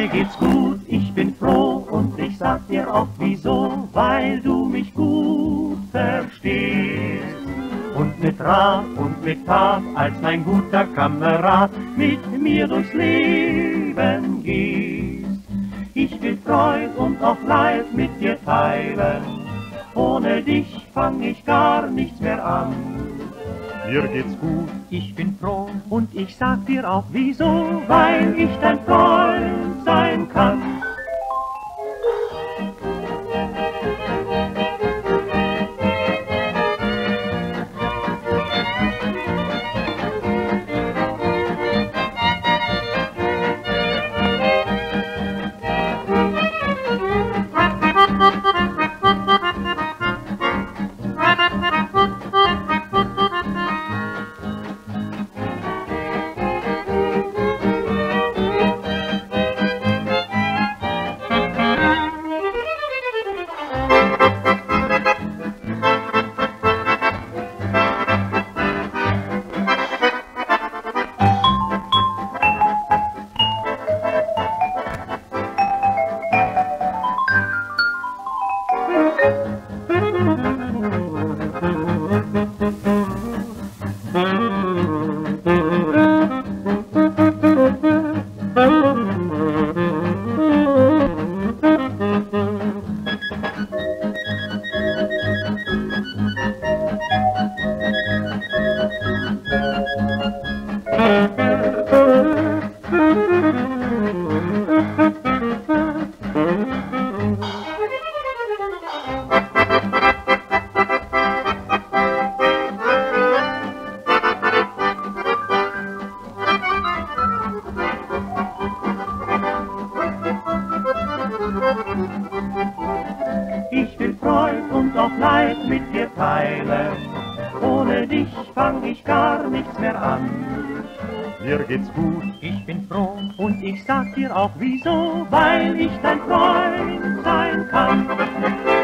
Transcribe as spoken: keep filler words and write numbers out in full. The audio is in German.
Mir geht's gut, ich bin froh und ich sag dir auch wieso, weil du mich gut verstehst. Und mit Rat und mit Tat als mein guter Kamerad mit mir durchs Leben gehst. Ich will Freud und auch Leid mit dir teilen, ohne dich fang ich gar nichts mehr an. Mir geht's gut, Ich bin froh und ich sag dir auch wieso, weil ich dein Freund sein kann. Ich will Freud und auch Leid mit dir teilen, ohne dich fang ich gar nichts mehr an. mir geht's gut, Ich bin froh und ich sag dir auch wieso, weil ich dein Freund sein kann.